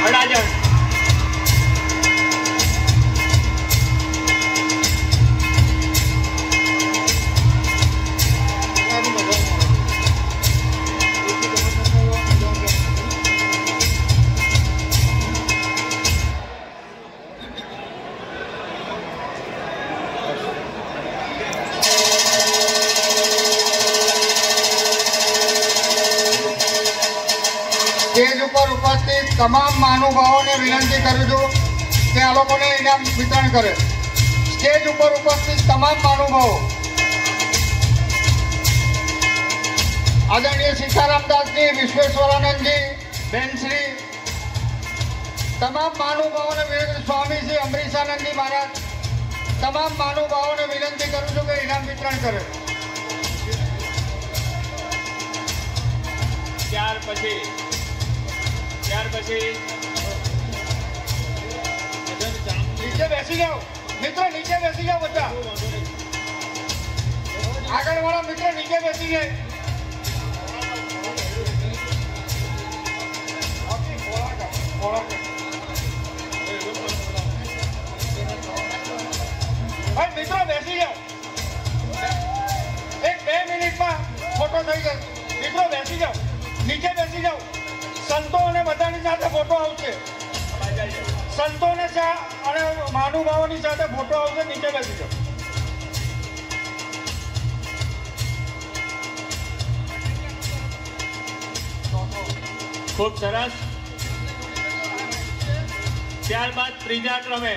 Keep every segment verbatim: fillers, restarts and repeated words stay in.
Adajan stage ઉપર ઉપસ્થિત તમામ મહાનુભાવોને વિનંતી કરું છું કે આ લોકોને ઇનામ વિતરણ કરે. સ્ટેજ ઉપર ઉપસ્થિત તમામ મહાનુભાવો આદરણીય સીતારામદાસજી, વિશ્વેશ્વરાનંદજી, બેનશ્રી, તમામ મહાનુભાવોને વિનંતી, સ્વામીજી અમરીશાનંદજી મહારાજ, તમામ મહાનુભાવોને વિનંતી કરું છું કે ઇનામ વિતરણ કરે. ત્યાર પછી ત્યાર પછી નીચે બેસી જાઓ મિત્રો, નીચે બેસી જાઓ બધા. આગળ વાળા મિત્રો નીચે બેસી જાય. ભાઈ મિત્રો બેસી જાઓ, એક બે મિનિટમાં ફોટો થઈ જશે. મિત્રો બેસી જાઓ, નીચે બેસી જાઓ. સંતો અને બધાની સાથે ફોટો આવશે. સંતો ને અને મહાનુભાવોની સાથે ફોટો આવશે. નીચે બેસી જાઓ. ખૂબ સરસ. ત્યારબાદ ત્રીજા ક્રમે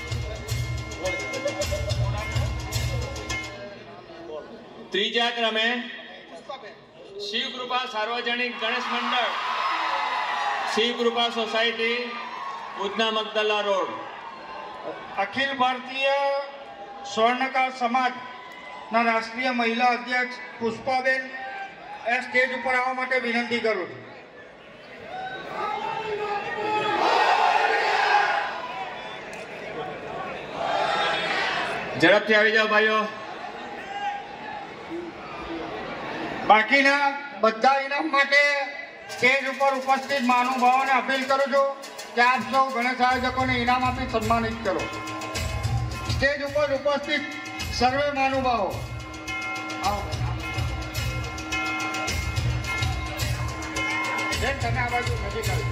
ત્રીજા ક્રમે શિવકૃપા સાર્વજનિક ગણેશ મંડળ, શિવકૃપા સોસાયટી, ઉધના મગદલા રોડ. અખિલ ભારતીય સ્વર્ણકાર સમાજના રાષ્ટ્રીય મહિલા અધ્યક્ષ પુષ્પાબેન એ સ્ટેજ ઉપર આવવા માટે વિનંતી કરું છું. ઝડપથી આવી જાઓ ભાઈઓ. બાકીના બધા ઇનામ માટે સ્ટેજ ઉપર ઉપસ્થિત મહાનુભાવોને અપીલ કરું છું કે આપ સૌ ગણેશ આયોજકોને ઇનામ આપી સન્માનિત કરો. સ્ટેજ ઉપર ઉપસ્થિત સર્વે મહાનુભાવો તમે આ બાજુ નજીક આવી.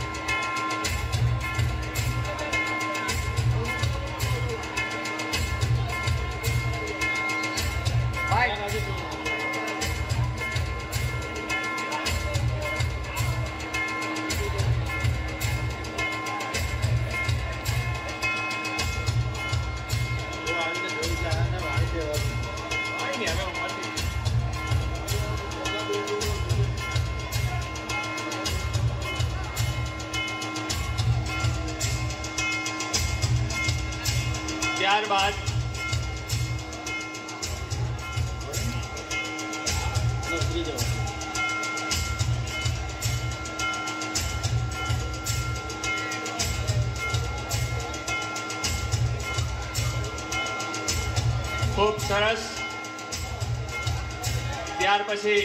ત્યારબાદ ખૂબ સરસ. ત્યાર પછી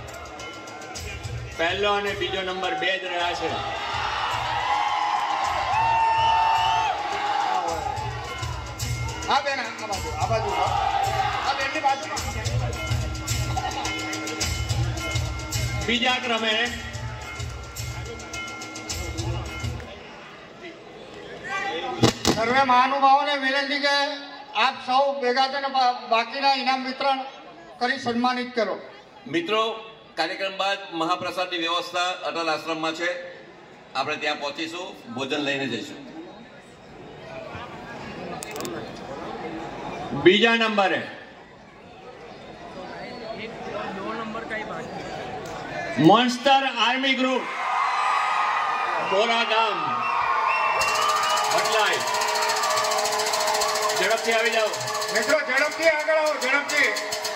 પહેલો અને બીજો નંબર બે જ રહ્યા છે. હા બેન, આ બાજુ આ બાજુ આ બેનની બાજુમાં. બીજા ક્રમે સર્વે મહાનુભાવોને વિનંતી કે આપ સૌ ભેગા થઈને બાકીના ઇનામ વિતરણ કરી સન્માનિત કરો. મિત્રો, કાર્યક્રમ બાદ મહાપ્રસાદની વ્યવસ્થા અટલ આશ્રમમાં છે. આપણે ત્યાં પહોંચીશું, ભોજન લઈને જઈશું. બીજા નંબરે મોન્સ્ટર આર્મી ગ્રુપ, બોરા ગામ, ભટલાઈ. ઝડપથી આવી જાઓ મિત્રો, ઝડપથી આગળ આવો, ઝડપથી.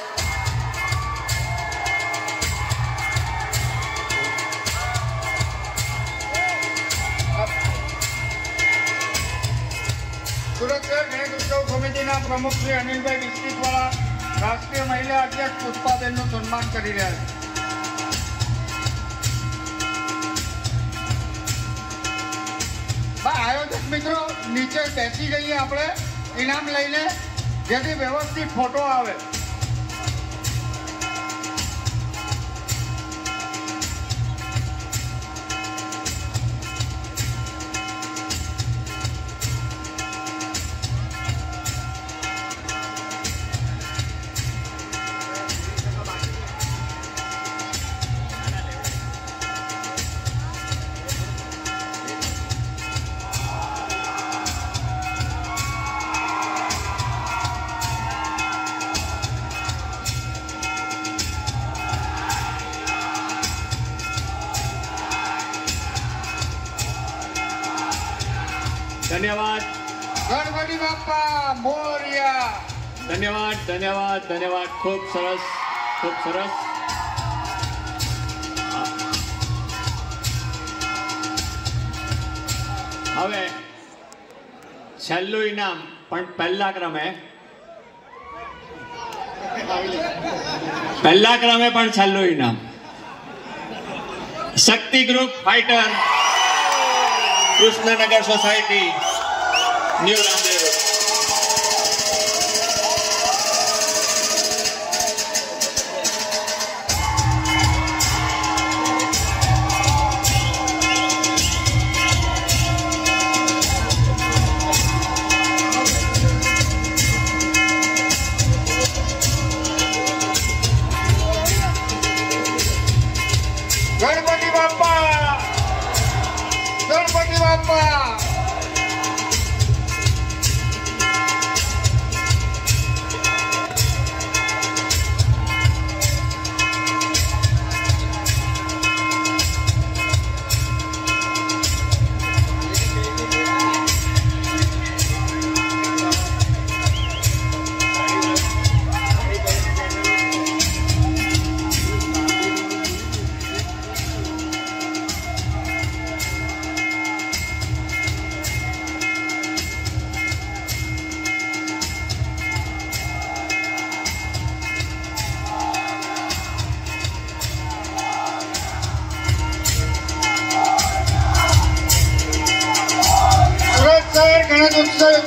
સુરત શહેર ગણેશ ઉત્સવ સમિતિના પ્રમુખ શ્રી અનિલભાઈ બિસ્કીટવાળા રાષ્ટ્રીય મહિલા અધ્યક્ષ પુષ્પાબેનનું સન્માન કરી રહ્યા છે. મિત્રો નીચે બેસી જઈએ આપણે ઇનામ લઈને, જેથી વ્યવસ્થિત ફોટો આવે. ધન્યવાદ. ગણપતિ બાપ્પા મોરયા. ધન્યવાદ ધન્યવાદ ધન્યવાદ. ખૂબ સરસ ખૂબ સરસ. હવે છેલ્લું ઇનામ પણ પહેલા ક્રમે પહેલા ક્રમે પણ છેલ્લું ઇનામ Shakti group fighter, Krishnanagar society, new Ramdev road. Ganpati બાપ્પા, ગણપતિ બાપ્પા. સુરત શહેર ગણેશ ઉત્સવ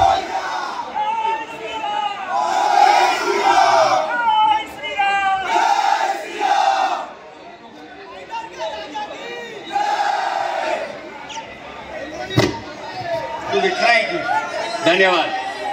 ધન્યવાદ.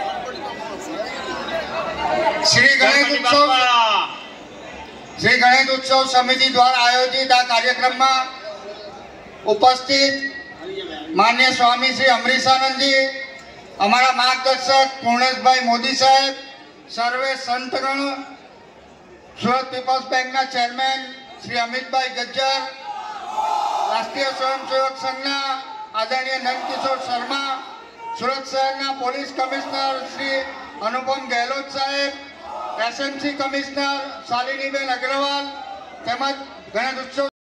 શ્રી ગણેશ ગણપતિ ઉત્સવ બાપ્પા. શ્રી ગણેશ ઉત્સવ સમિતિ દ્વારા આયોજિત આ કાર્યક્રમમાં ઉપસ્થિત માન્ય સ્વામી શ્રી અમરીશાનંદજી, અમારા માર્ગદર્શક પૂર્ણેશભાઈ મોદી સાહેબ, સર્વે સંતગણ, સુરત પીપલ્સ બેંકના ચેરમેન શ્રી અમિતભાઈ ગજ્જર, રાષ્ટ્રીય સ્વયંસેવક સંઘના આદરણીય નંદકિશોર શર્મા, સુરત શહેરના પોલીસ કમિશનર શ્રી અનુપમ ગેહલોત સાહેબ, એસએમસી કમિશનર શાલિનીબેન અગ્રવાલ તેમજ ગણેશ ઉત્સવ